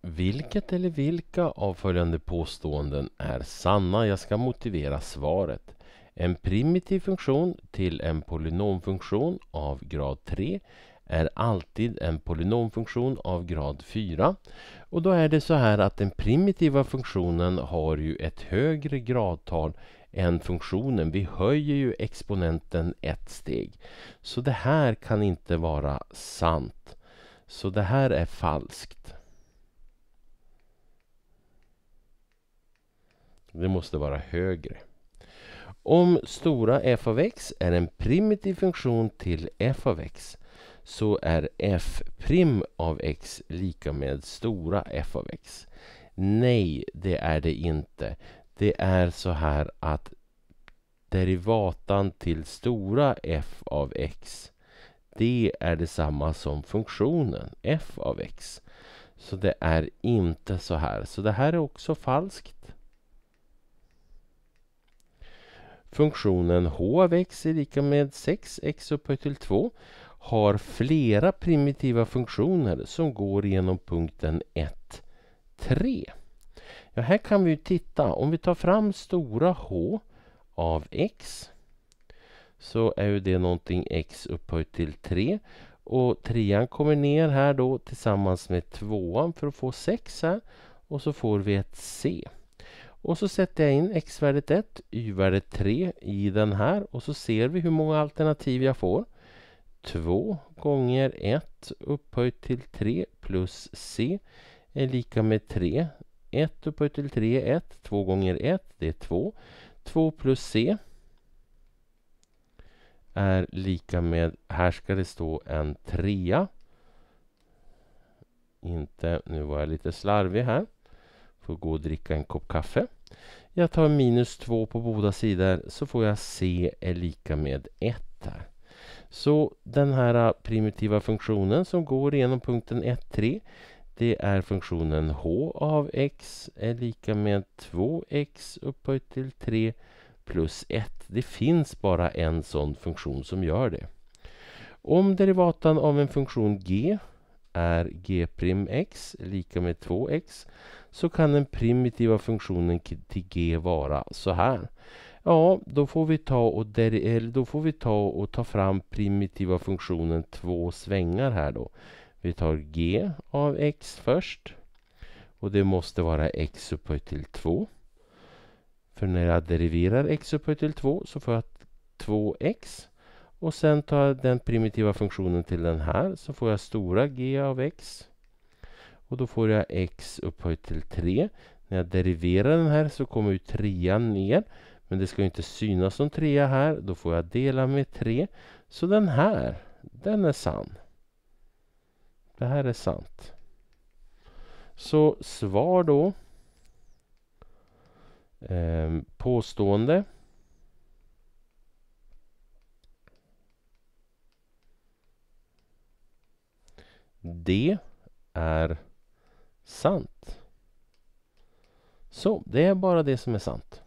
Vilket eller vilka av följande påståenden är sanna? Jag ska motivera svaret. En primitiv funktion till en polynomfunktion av grad 3 är alltid en polynomfunktion av grad 4. Och då är det så här att den primitiva funktionen har ju ett högre gradtal än funktionen. Vi höjer ju exponenten ett steg. Så det här kan inte vara sant. Så det här är falskt. Det måste vara högre. Om stora f av x är en primitiv funktion till f av x så är f' av x lika med stora f av x. Nej, det är det inte. Det är så här att derivatan till stora f av x, det är detsamma som funktionen f av x. Så det är inte så här. Så det här är också falskt. Funktionen h av x är lika med 6x upphöjt till 2 har flera primitiva funktioner som går genom punkten 1, 3. Ja, här kan vi titta. Om vi tar fram stora h av x så är ju det någonting x upphöjt till 3. Och 3 kommer ner här då tillsammans med 2 för att få 6 här. Och så får vi ett c. Och så sätter jag in x-värdet 1, y-värdet 3 i den här. Och så ser vi hur många alternativ jag får. 2 gånger 1 upphöjt till 3 plus c är lika med 3. 1 upphöjt till 3 är 1. 2 gånger 1 det är 2. 2 plus c är lika med, här ska det stå en 3. Inte, nu var jag lite slarvig här. Får gå och dricka en kopp kaffe. Jag tar minus 2 på båda sidor så får jag c är lika med 1 här. Så den här primitiva funktionen som går igenom punkten 1, 3, det är funktionen h av x är lika med 2x upphöjt till 3 plus 1. Det finns bara en sån funktion som gör det. Om derivatan av en funktion g är g'x lika med 2x så kan den primitiva funktionen till g vara så här. Ja, då får vi ta fram primitiva funktionen 2 svängar här då. Vi tar g av x först. Och det måste vara x upphöjt till 2. För när jag deriverar x upphöjt till 2 så får jag 2x. Och sen tar jag den primitiva funktionen till den här så får jag stora g av x. Och då får jag x upphöjt till 3. När jag deriverar den här så kommer ju 3 ner. Men det ska ju inte synas som 3 här. Då får jag dela med 3. Så den här, den är sann. Det här är sant. Så svar då. Påstående. Det är sant. Så, det är bara det som är sant.